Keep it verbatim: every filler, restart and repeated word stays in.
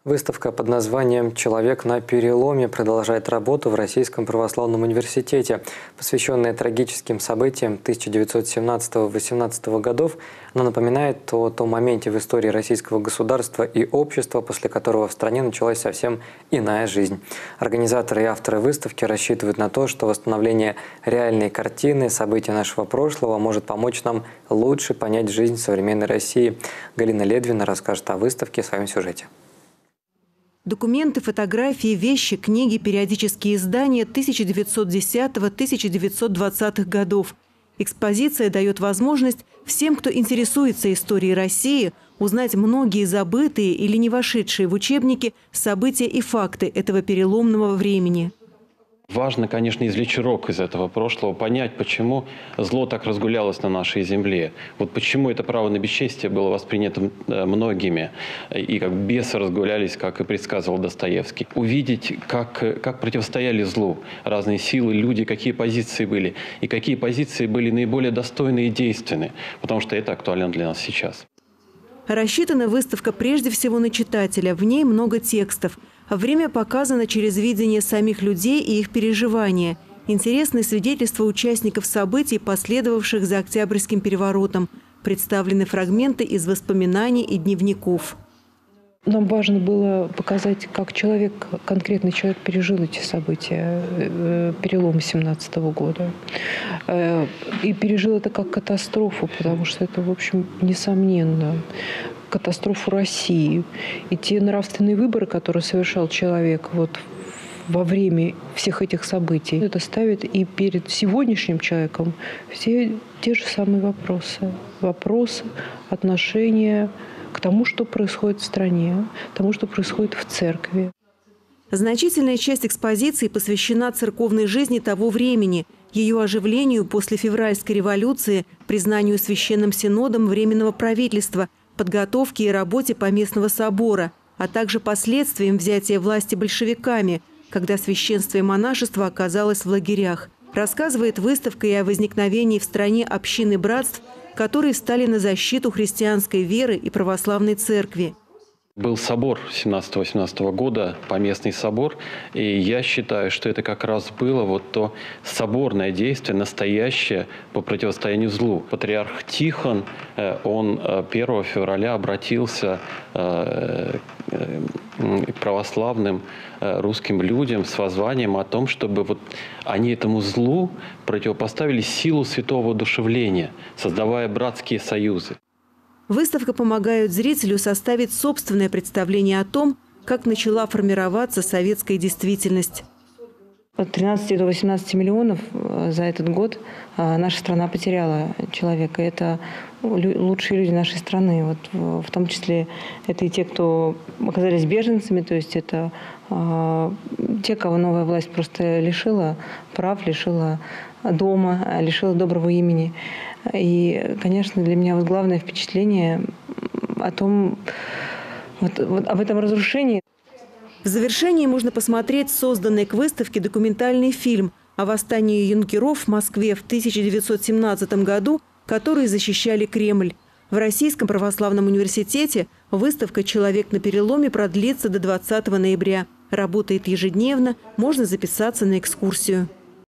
Выставка под названием «Человек на переломе» продолжает работу в Российском православном университете. Посвященная трагическим событиям тысяча девятьсот семнадцатого — восемнадцатого годов, она напоминает о том моменте в истории российского государства и общества, после которого в стране началась совсем иная жизнь. Организаторы и авторы выставки рассчитывают на то, что восстановление реальной картины событий нашего прошлого может помочь нам лучше понять жизнь современной России. Галина Ледвина расскажет о выставке в своем сюжете. Документы, фотографии, вещи, книги, периодические издания тысяча девятьсот десятого — тысяча девятьсот двадцатых годов. Экспозиция дает возможность всем, кто интересуется историей России, узнать многие забытые или не вошедшие в учебники события и факты этого переломного времени. Важно, конечно, извлечь урок из этого прошлого, понять, почему зло так разгулялось на нашей земле. Вот почему это право на бесчестие было воспринято многими, и как бесы разгулялись, как и предсказывал Достоевский. Увидеть, как, как противостояли злу разные силы, люди, какие позиции были, и какие позиции были наиболее достойны и действенны, потому что это актуально для нас сейчас. Рассчитана выставка прежде всего на читателя, в ней много текстов. Время показано через видение самих людей и их переживания. Интересны свидетельства участников событий, последовавших за Октябрьским переворотом. Представлены фрагменты из воспоминаний и дневников. Нам важно было показать, как человек, конкретный человек пережил эти события, перелом семнадцатого года. И пережил это как катастрофу, потому что это, в общем, несомненно, катастрофу России. И те нравственные выборы, которые совершал человек вот во время всех этих событий, это ставит и перед сегодняшним человеком все те же самые вопросы. Вопросы, отношения к тому, что происходит в стране, тому, что происходит в церкви. Значительная часть экспозиции посвящена церковной жизни того времени, ее оживлению после февральской революции, признанию Священным Синодом Временного правительства, подготовке и работе Поместного собора, а также последствиям взятия власти большевиками, когда священство и монашество оказалось в лагерях. Рассказывает выставка и о возникновении в стране общины братств, которые встали на защиту христианской веры и православной церкви. Был собор семнадцатого — восемнадцатого года, Поместный собор, и я считаю, что это как раз было вот то соборное действие, настоящее по противостоянию злу. Патриарх Тихон, он первого февраля обратился к православным русским людям с воззванием о том, чтобы вот они этому злу противопоставили силу святого одушевления, создавая братские союзы. Выставка помогает зрителю составить собственное представление о том, как начала формироваться советская действительность. От тринадцати до восемнадцати миллионов за этот год наша страна потеряла человека. Это лучшие люди нашей страны. Вот, в том числе это и те, кто оказались беженцами, то есть это э, те, кого новая власть просто лишила прав, лишила дома, лишила доброго имени. И, конечно, для меня вот главное впечатление о том, вот, вот об этом разрушении. В завершении можно посмотреть созданный к выставке документальный фильм о восстании юнкеров в Москве в тысяча девятьсот семнадцатом году, которые защищали Кремль. В Российском православном университете выставка «Человек на переломе» продлится до двадцатого ноября. Работает ежедневно, можно записаться на экскурсию.